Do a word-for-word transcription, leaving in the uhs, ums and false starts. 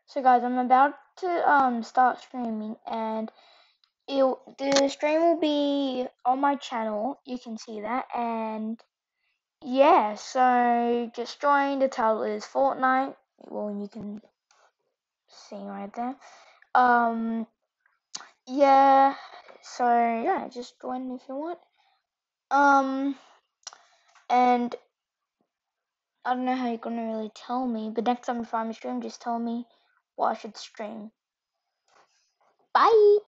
So guys, I'm about to um start streaming, and it the stream will be on my channel. You can see that, and yeah, so just join. The title is Fortnite. Well, you can see right there. Um, yeah. So yeah, just join if you want. Um, and I don't know how you're gonna really tell me, but next time you find me stream, just tell me what I should stream. Bye.